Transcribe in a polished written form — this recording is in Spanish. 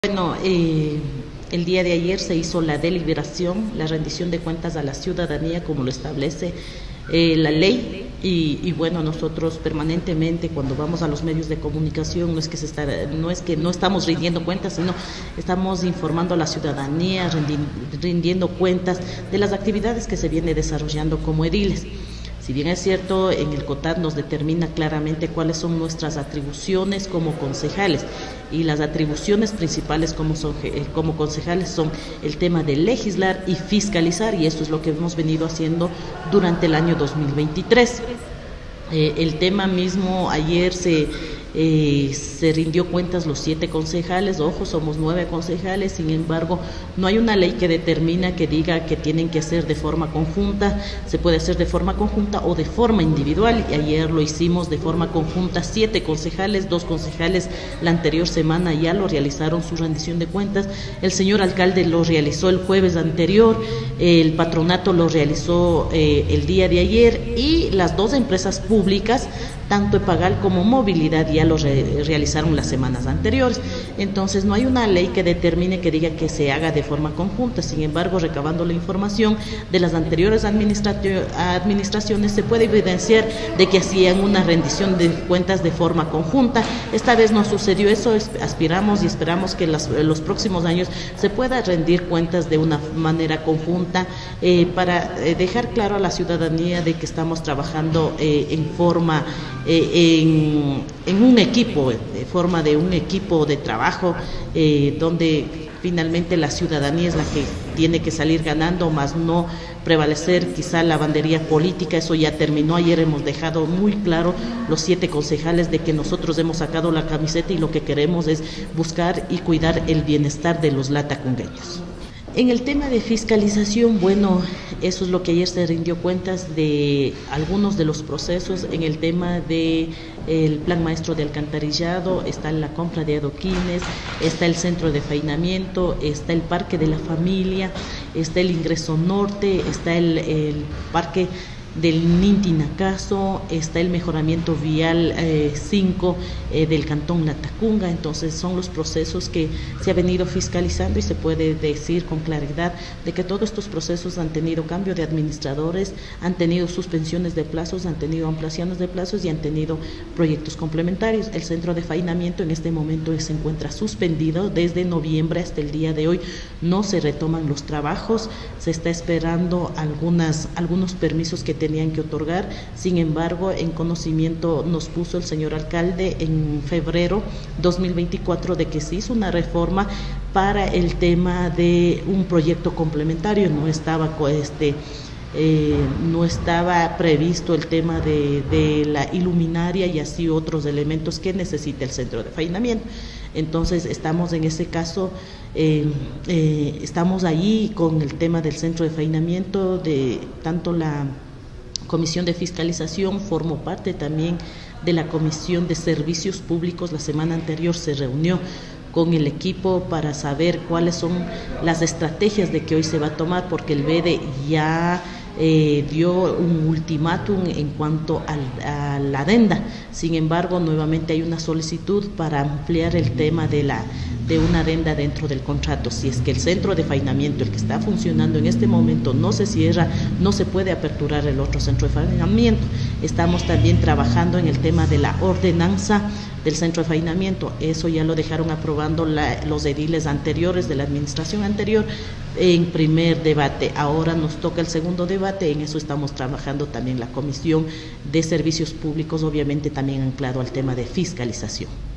Bueno, el día de ayer se hizo la deliberación, la rendición de cuentas a la ciudadanía como lo establece la ley y bueno, nosotros permanentemente cuando vamos a los medios de comunicación no es que no estamos rindiendo cuentas, sino estamos informando a la ciudadanía, rindiendo cuentas de las actividades que se viene desarrollando como ediles. Si bien es cierto, en el COTAD nos determina claramente cuáles son nuestras atribuciones como concejales y las atribuciones principales como concejales son el tema de legislar y fiscalizar, y eso es lo que hemos venido haciendo durante el año 2023. El tema mismo, ayer se rindió cuentas los 7 concejales, ojo, somos 9 concejales, sin embargo, no hay una ley que determina, que diga que tienen que hacer de forma conjunta, se puede hacer de forma conjunta o de forma individual, y ayer lo hicimos de forma conjunta, 7 concejales, 2 concejales la anterior semana ya lo realizaron su rendición de cuentas, el señor alcalde lo realizó el jueves anterior, el patronato lo realizó el día de ayer, y las 2 empresas públicas, tanto Epagal como Movilidad, ya lo realizaron las semanas anteriores. Entonces no hay una ley que determine, que diga que se haga de forma conjunta. Sin embargo, recabando la información de las anteriores administraciones, se puede evidenciar de que hacían una rendición de cuentas de forma conjunta. Esta vez no sucedió eso, aspiramos y esperamos que en los próximos años se pueda rendir cuentas de una manera conjunta para dejar claro a la ciudadanía de que estamos trabajando en un equipo, de forma de un equipo de trabajo, donde finalmente la ciudadanía es la que tiene que salir ganando, más no prevalecer quizá la bandería política. Eso ya terminó. Ayer hemos dejado muy claro los 7 concejales de que nosotros hemos sacado la camiseta y lo que queremos es buscar y cuidar el bienestar de los latacungueños. En el tema de fiscalización, bueno, eso es lo que ayer se rindió cuentas de algunos de los procesos. En el tema de el plan maestro de alcantarillado, está la compra de adoquines, está el centro de faenamiento, está el parque de la familia, está el ingreso norte, está el parque del Nintinacaso, está el mejoramiento vial 5 del cantón Latacunga. Entonces son los procesos que se ha venido fiscalizando y se puede decir con claridad de que todos estos procesos han tenido cambio de administradores, han tenido suspensiones de plazos, han tenido ampliaciones de plazos y han tenido proyectos complementarios. El centro de faenamiento en este momento se encuentra suspendido desde noviembre hasta el día de hoy, no se retoman los trabajos, se está esperando algunos permisos que tenían que otorgar. Sin embargo, en conocimiento nos puso el señor alcalde en febrero 2024 de que se hizo una reforma para el tema de un proyecto complementario. No estaba previsto el tema de la iluminaria y así otros elementos que necesita el centro de faenamiento. Entonces estamos en ese caso, estamos allí con el tema del centro de faenamiento, de tanto la Comisión de Fiscalización, formo parte también de la Comisión de Servicios Públicos. La semana anterior se reunió con el equipo para saber cuáles son las estrategias de que hoy se va a tomar, porque el BEDE ya dio un ultimátum en cuanto a la adenda. Sin embargo, nuevamente hay una solicitud para ampliar el tema de una adenda dentro del contrato. Si es que el centro de faenamiento, el que está funcionando en este momento, no se cierra, no se puede aperturar el otro centro de faenamiento. Estamos también trabajando en el tema de la ordenanza del centro de faenamiento. Eso ya lo dejaron aprobando los ediles anteriores de la administración anterior en primer debate. Ahora nos toca el segundo debate, en eso estamos trabajando también la Comisión de Servicios Públicos, obviamente también anclado al tema de fiscalización.